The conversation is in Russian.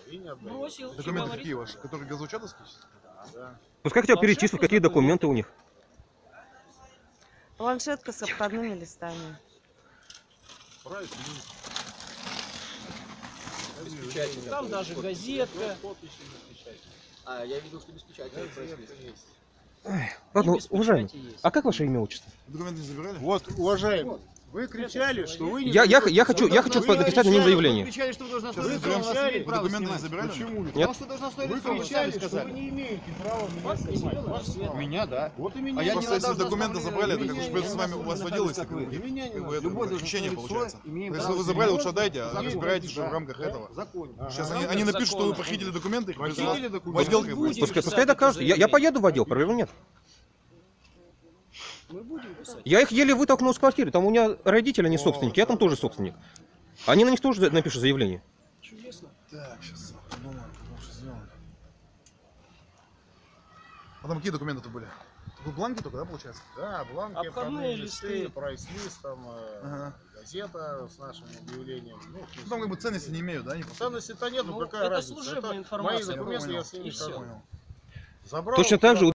И не отдает. Бросил. Документы какие ваши? Которые газоучастковские? Да. Пускай хотя бы перечислят, какие документы у них. Планшетка с обходными листами. Прайс, Без печати. Там даже газетка. А, я видел, что без печати. Ладно, без уважаемый, печати есть. а как ваше имя, отчество? Документы не забирали? Вот, уважаемый, вы кричали, что вы не... Я хочу написать на них заявление. Кричали, что вы должны Сейчас остановиться, разберемся. у нас имеет право Документы не снимать. забирали? Почему? Нет. Потому что должна стоить Вы лицо, вы сами кричали, что вы сказали. не имеете права меня снимать. Меня, да. Вот и меня. А я не Просто если должен документы забрали, это как меня уж не с вами у вас водилось, так вы И меня не надо. Любой должен хищение лицо, получается. имеем Если право вы забрали, снимать. лучше отдайте, а Закон. разбирайтесь уже в Да. рамках этого. Закон. Сейчас Ага. они напишут, что вы похитили документы, их Похитили вызовут документы. в отдел как бы. Будем Пускай писать докажут. это Я поеду в отдел, проблем нет. Мы будем писать. Я их еле вытолкнул из квартиры. Там у меня родители, они собственники, я там тоже собственник. Они на них тоже напишут заявление. Чудесно. Так, сейчас подумаем, потому что сделаем. А там какие документы тут были? Тут бланки только, да, получается? Да, бланки, Обходные обходные листы. листы, прайс-лист, там, Ага. газета с нашим объявлением. Ну, Ну, там как бы ценности не имеют, да? Они просто... ценности-то нету, Ну, какая это разница? служебная Это информация, мои документы, я я с ними И всё. забрал. Точно так же